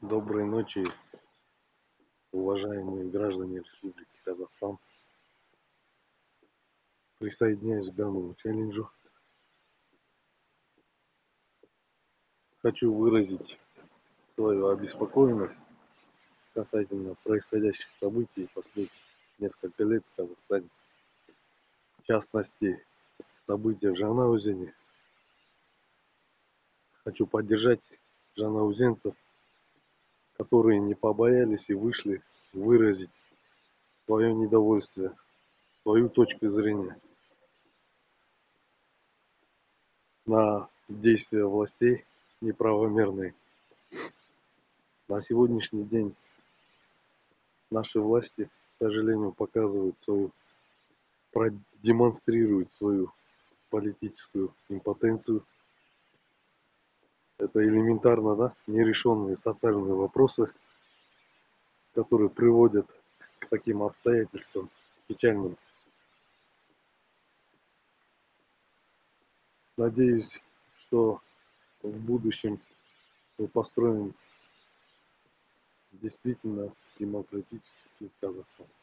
Доброй ночи, уважаемые граждане Республики Казахстан. Присоединяюсь к данному челленджу. Хочу выразить свою обеспокоенность касательно происходящих событий последних несколько лет в Казахстане. В частности, события в Жанаузене. Хочу поддержать жанаузенцев, которые не побоялись и вышли выразить свое недовольствие, свою точку зрения на действия властей неправомерные. На сегодняшний день наши власти, к сожалению, демонстрируют свою политическую импотенцию. Это элементарно, да, нерешенные социальные вопросы, которые приводят к таким обстоятельствам печальным. Надеюсь, что в будущем мы построим действительно демократический Казахстан.